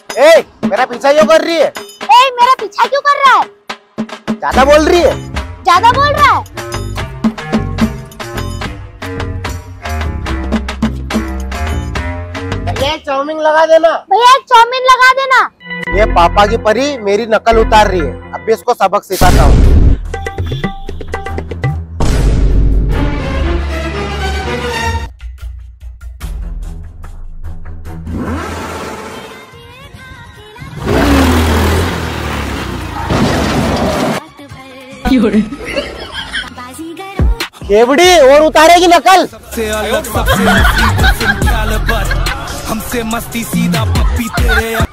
ए, मेरा पीछा क्यों कर रही है? ए, मेरा पीछा क्यों कर रहा है? ज्यादा बोल रही है। ज्यादा बोल रहा है। भैया चाउमीन लगा देना। भैया एक चाउमीन लगा देना। ये पापा की परी मेरी नकल उतार रही है, अब भी इसको सबक सिखाता हूँ। केवड़ी और उतारेगी नकल। सबसे अलग सबसे हमसे मस्ती सीधा पप्पी तेरे